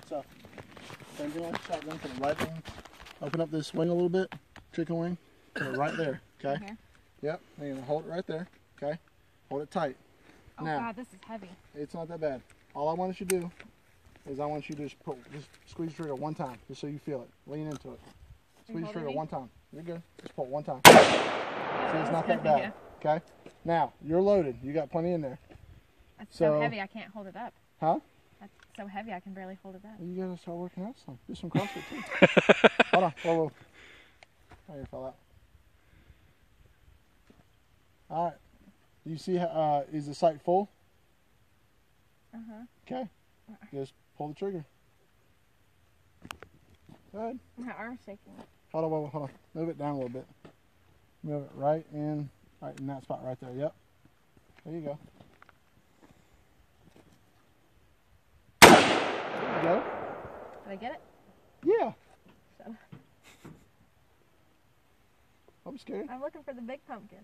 So, same thing like a shotgun, put it right in. Open up this wing a little bit, chicken wing, put it right there, okay? Here. Yep, and you're gonna hold it right there, okay? Hold it tight. Oh now, God, this is heavy. it's not that bad. All I want you to do is I want you to just squeeze the trigger one time, just so you feel it. Lean into it. Squeeze the trigger one time. You're good. Just pull it one time. See, it's not that bad. Okay? Now, you're loaded. You got plenty in there. That's so heavy I can't hold it up. Huh? That's so heavy I can barely hold it up. Well, you gotta start working out some. Do some CrossFit too. Hold on. Whoa, whoa. Oh, you fell out. Alright. You see how, is the sight full? Uh-huh. Okay. Just pull the trigger. Go ahead. My arm's shaking. Hold on, hold on. Move it down a little bit. Move it right in that spot right there. Yep. There you go. There you go. Did I get it? Yeah. Shut up. Don't be scared. I'm looking for the big pumpkin.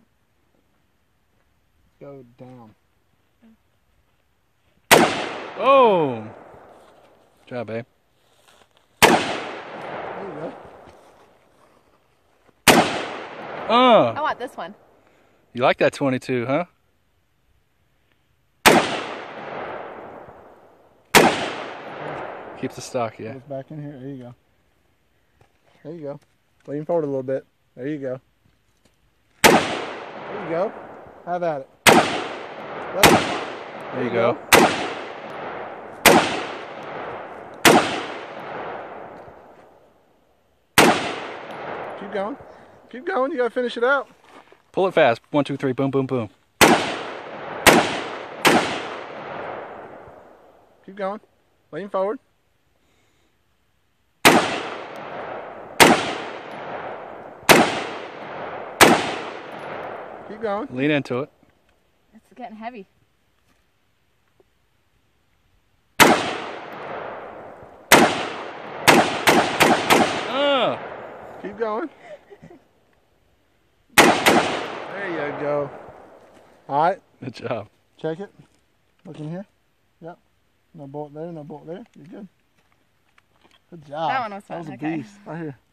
Go down. Oh! Good job, babe. There you go. I want this one. You like that 22, huh? Keeps the stock, yeah. Goes back in here. There you go. There you go. Lean forward a little bit. There you go. There you go. Have at it. There you go. Keep going. Keep going. You gotta finish it out. Pull it fast. 1, 2, 3. Boom, boom, boom. Keep going. Lean forward. Keep going. Lean into it. It's getting heavy. Keep going. There you go. All right. Good job. Check it. Look in here. Yep. No bolt there, no bolt there. You're good. Good job. That one was fun. That was a Okay. beast. Right here.